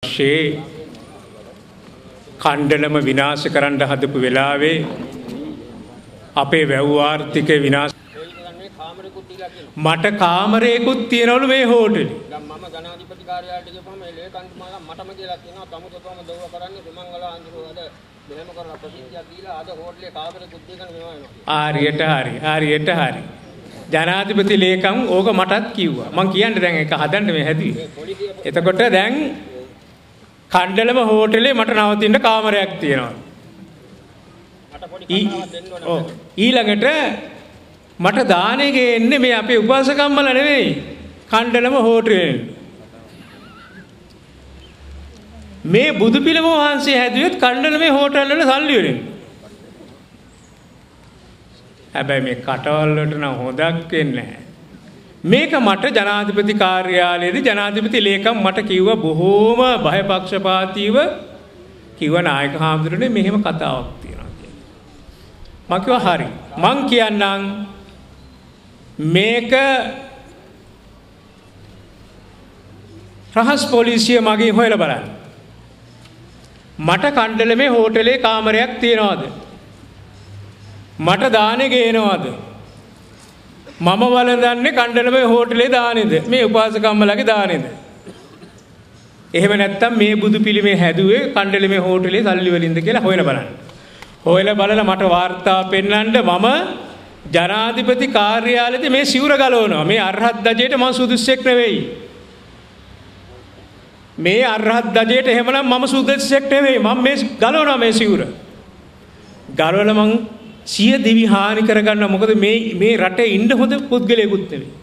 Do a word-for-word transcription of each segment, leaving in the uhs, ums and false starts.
ශේ කණ්ඩලම විනාශ කරන්න හදපු වෙලාවේ අපේ වැව් ආර්ථිකය විනාශ මට කාමරයකුත් තියනවලු මේ හෝටලේ. දැන් මම ජනාධිපති කාර්යාලයට ගිහපුවම මේ ලේකම්තුමාලා මටම කියලා කියනවා තමුතතම දොව කරන්නේ සුමංගල අඳුර අද මෙහෙම කරලා ප්‍රසිද්ධියක් දීලා අද හෝටලේ කාමරයකුත් දීගෙන මේවා වෙනවා. හරියට හරි හරියට හරි. ජනාධිපති ලේකම් ඕක මටත් කිව්වා. මං කියන්නේ දැන් ඒක හදන්න මේ හැදුවේ. එතකොට දැන් කණ්ඩලම හෝටලේ මට නවතින්න කාමරයක් තියෙනවා. මට පොඩි කතාවක් දෙන්න ඕන. ඔව් ඊළඟට මට දානේ ගේන්නේ මේ අපේ උපාසකම්මල නෙවෙයි කණ්ඩලම හෝටලේ. මේ බුදු පිළිම වහන්සේ හැදුවෙත් කණ්ඩලමේ හෝටල් වල සල්ලි වලින්. හැබැයි මේ කටවල් වලට නම් හොදක් වෙන්නේ නැහැ. මේක මට ජනාධිපති කාර්යාලයේදී ජනාධිපති ලේකම් මට කිව්වා බොහෝම බයපක්ෂපාතීව කිව්වා නායක හාමුදුරනේ මෙහෙම කතාවක් තියෙනවා කියලා. මම කිව්වා හරි. මං කියන්නම් මේක රහස් පොලිසිය මගෙන් හොයලා බලන්න. මට කණ්ඩලමේ හෝටලේ කාමරයක් තියනවාද? මට දානේ ගේනවාද? මම වළඳන්නේ කණ්ඩලමේ හෝටලේ දානේද? මේ උපාසකම්මලගේ දානේද? එහෙම නැත්නම් මේ බුදු පිළිමේ හැදුවේ කණ්ඩලමේ හෝටලේ සල්ලි වලින්ද කියලා හොයලා බලන්න. හොයලා බලලා මට වාර්තාව පෙන්නන්න මම ජනාධිපති කාර්යාලයේදී මේ සිවුර ගලවනවා. මේ අරහත් දජේට මම සුදුස්සෙක් නෙවෙයි. මේ අරහත් දජේට එහෙමනම් මම සුදුස්සෙක් නෙවෙයි. මම මේ ගලවනවා මේ සිවුර. ගලවලා මං සිය දෙවි හානි කරගන්න. මොකද මේ මේ රටේ ඉන්න හොඳ පුද්ගලයෙකුත් නෙවෙයි.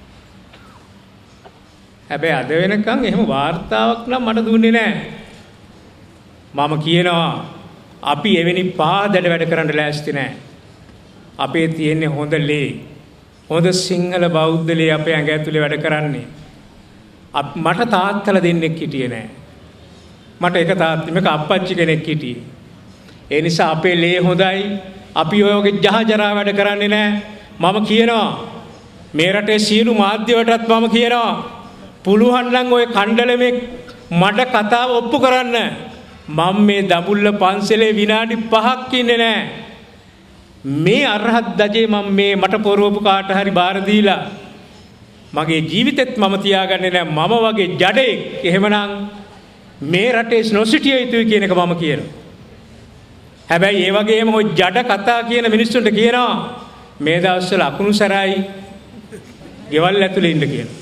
හැබැයි අද වෙනකන් එහෙම වාර්තාවක් නම් මට දුන්නේ නැහැ. මම කියනවා අපි එවැනි පාදඩ වැඩ කරන්න ලෑස්ති නැහැ. අපේ තියෙන්නේ හොඳ ලේ. හොඳ සිංහල බෞද්ධ ලේ අපේ ඇඟ ඇතුලේ වැඩ කරන්නේ. මට තාත්තලා දෙන්නෙක් හිටියේ නැහැ. මට එක තාත්තා මේක අප්පච්චි කෙනෙක් හිටියේ. ඒ නිසා අපේ ලේ හොඳයි. අපි ඔය වගේ ජහජරා වැඩ කරන්නේ නැහැ. මම කියනවා මේ රටේ සියලු මාධ්‍ය වලටත් මම කියනවා පුළුවන් නම් ඔය කණ්ඩලමේ මට කතාව ඔප්පු කරන්න. මම මේ දඹුල්ල පන්සලේ විනාඩි පහක් ඉන්නේ නැහැ. මේ අරහත් දජේ මම මේ මට පොරවපු කාට හරි බාර දීලා මගේ ජීවිතෙත් මම තියාගන්නේ නැහැ. මම වගේ ජඩේක් එහෙමනම් මේ රටේ නොසිටිය යුතුයි කියන එක මම කියනවා. හැබැයි ඒ වගේම ඔය ජඩ කතා කියන මිනිස්සුන්ට කියනවා මේ දවස්වල අකුණු සරයි ගෙවල් ඇතුලේ ඉන්න කියලා.